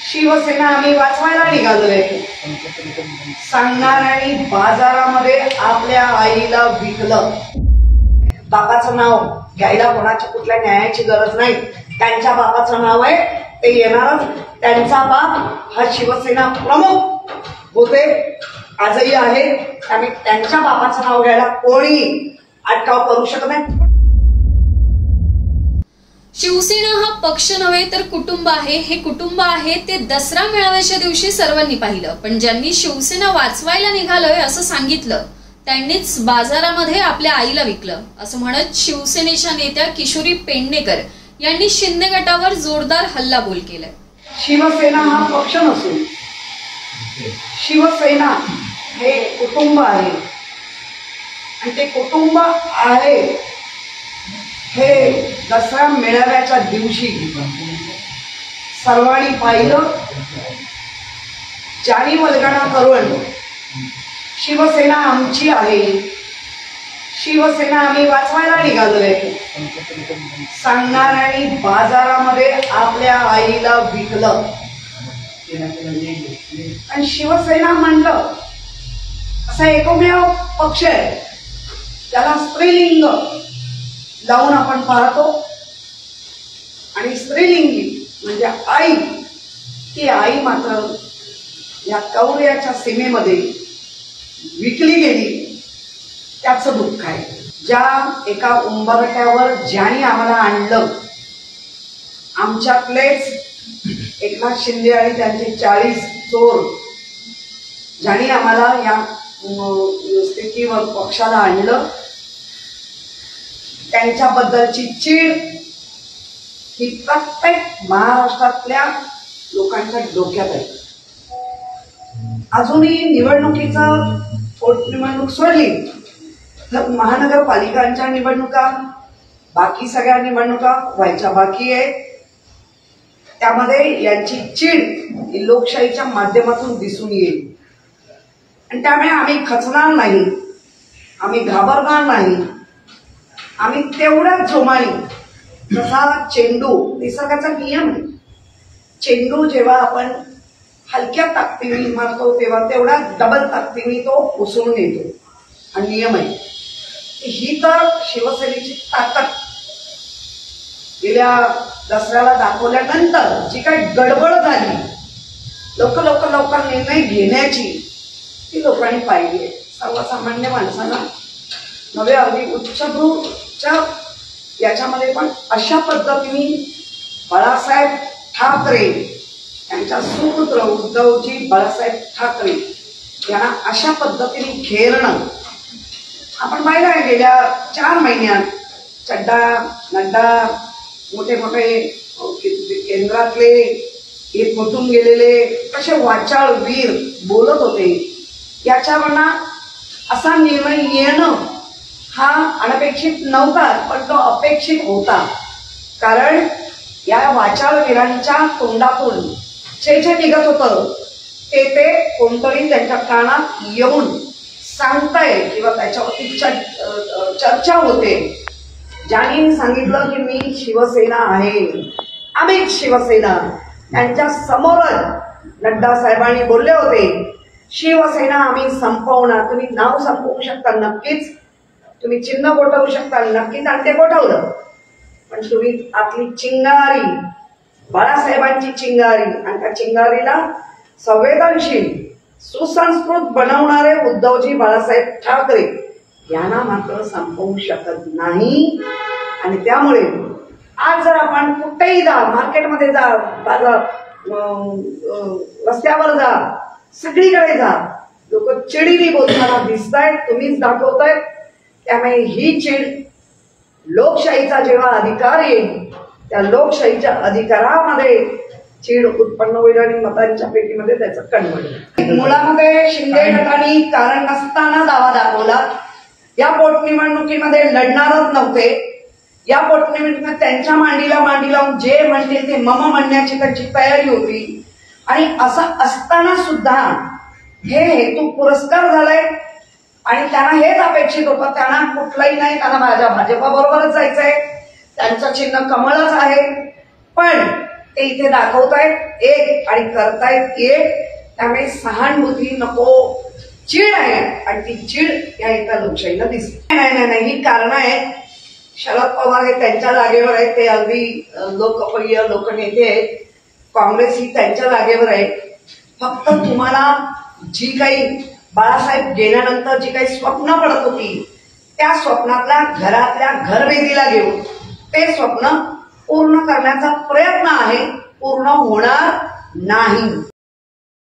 शिवसेना आम्ही वाचवायला निघालोय सांगणार आणि बाजारामध्ये आपल्या आईला विकलं। बापाचं नाव घ्यायला कोणाच्या कुठल्या न्यायाची गरज नाही। त्यांच्या बापाचं नाव आहे ते येणारच। त्यांचा बाप हा शिवसेना प्रमुख होते, आजही आहे, आणि त्यांच्या बापाचं नाव घ्यायला कोणी अटकाव करू शकत नाही। शिवसेना हा पक्ष नव्हे तर कुटुंब आहे। हे कुटुंब आहे ते दसरा मेळाव्याच्या दिवशी सर्वांनी पाहिलं, पण ज्यांनी शिवसेना वाचवायला निघालोय असं सांगितलं त्यांनीच बाजारामध्ये आपल्या आईला विकलं असं म्हणत शिवसेनेच्या नेत्या किशोरी पेडणेकर यांनी शिंदे गटावर जोरदार हल्लाबोल केलाय। शिवसेना हा पक्ष नसून शिवसेना हे कुटुंब आहे, आणि ते कुटुंब आहे हे दसरा मेळाव्याच्या दिवशी सर्वांनी पाहिलं। जाणी वल्गणा करून शिवसेना आमची आहे, शिवसेना आम्ही वाचवायला निघालोय सांगणार आणि बाजारामध्ये आपल्या आईला विकलं। आणि शिवसेना म्हणलं असा एकमेव पक्ष आहे त्याला स्त्रीलिंग लावून आपण पाहतो, आणि स्त्रीलिंगी म्हणजे आई, ती आई मात्र या कौर्याच्या सीमेमध्ये विकली गेली, त्याचं दुःख आहे। ज्या एका उंबरठ्यावर ज्याने आम्हाला आणलं, आमच्यातलेच एकनाथ शिंदे आणि त्यांचे 40 चोर ज्याने आम्हाला या स्थितीवर पक्षाला आणलं, त्यांच्याबद्दलची चीड ही प्रत्येक महाराष्ट्रातल्या लोकांच्या डोक्यात आहे। अजूनही निवडणुकीचं पोटनिवडणूक सोडली तर महानगरपालिकांच्या निवडणुका, बाकी सगळ्या निवडणुका व्हायच्या बाकी आहे। त्यामध्ये यांची चीड ही लोकशाहीच्या माध्यमातून दिसून येईल, आणि त्यामुळे आम्ही खचणार नाही, आम्ही घाबरणार नाही। आम्ही तेवढ्याच जोमाने, जसा चेंडू निसर्गाचा नियम आहे, चेंडू जेव्हा आपण हलक्या ताकदीने मारतो तेव्हा तेवढा डबल ताकदीने तो उसळून येतो, आणि नियम आहे। ही तर शिवसेनेची ताकद गेल्या दसऱ्याला दाखवल्यानंतर जी काही गडबड झाली, लवकर निर्णय घेण्याची, ती लोकांनी पाहिली आहे। सर्वसामान्य माणसांना नव्हे, अगदी उच्चभ्रूच्या याच्यामध्ये पण अशा पद्धतीने बाळासाहेब ठाकरे यांच्या सुपुत्र उद्धवजी बाळासाहेब ठाकरे यांना अशा पद्धतीने घेरणं आपण पाहिलं आहे। गेल्या 4 महिन्यात चड्डा, नड्डा, मोठे मोठे केंद्रातले हे फुटून गेलेले कसे वाचाळ वीर बोलत होते, याच्यावरना असा निर्णय येणं हा अनपेक्षित नव्हता, पण तो अपेक्षित होता। कारण या वाचाळ वीरांच्या तोंडातून जे जे निघत होतं ते कोणतरी त्यांच्या कानात येऊन सांगताय किंवा त्याच्यावरती चर्चा होते। ज्यांनी सांगितलं की मी शिवसेना आहे, आम्हीच शिवसेना, त्यांच्या समोरच नड्डा साहेबांनी बोलले होते शिवसेना आम्ही संपवणार। तुम्ही नाव संपवू शकता नक्कीच, तुम्ही चिन्ह गोठवू शकता नक्कीच, आणि ते गोठवलं, पण तुम्ही आपली चिंगारी, बाळासाहेबांची चिंगारी, आणि त्या चिंगारीला संवेदनशील सुसंस्कृत बनवणारे उद्धवजी बाळासाहेब ठाकरे यांना मात्र संपवू शकत नाही। आणि त्यामुळे आज जर आपण कुठेही जा, मार्केटमध्ये जा, रस्त्यावर जा, सगळीकडे जा, लोक चिडीने बोलताना दिसतायत, तुम्हीच दाखवतायत। त्यामुळे ही चीड लोकशाहीचा जेव्हा अधिकार येईल त्या लोकशाहीच्या अधिकारामध्ये चीड उत्पन्न होईल, आणि मतांच्या पेटीमध्ये त्याचं कन्वर्ट होईल। मुळामध्ये शिंदे गटाने कारण नसताना दावा दाखवला, या पोटनिवडणुकीमध्ये लढणारच नव्हते। या पोटनिवडणुकीत त्यांच्या मांडीला मांडी लावून जे म्हणतील ते मम म्हणण्याची त्यांची तयारी होती, आणि असं असताना सुद्धा हे हेतू पुरस्कार झालाय, आणि त्यांना हेच अपेक्षित होतं, त्यांना कुठलाही नाही, त्यांना भाजपा बरोबरच जायचंय, त्यांचं चिन्ह कमळच आहे। पण ते इथे दाखवतायत एक आणि करतायत एक. त्यामुळे सहानुभूती नको, चीड आहे आणि ती चीड या एका लोकशाहीला दिसते. नाही ही कारणं आहेत. शरद पवार हे त्यांच्या जागेवर आहेत, ते अगदी लोकप्रिय लोकनेते आहेत. काँग्रेस ही त्यांच्या जागेवर आहे. फक्त तुम्हाला जी काही बाळासाहेब गेल्यानंतर जी काही स्वप्न पडत होती त्या स्वप्नातल्या घरातल्या घरवेदीला घेऊन ते स्वप्न पूर्ण करण्याचा प्रयत्न आहे. पूर्ण होणार नाही.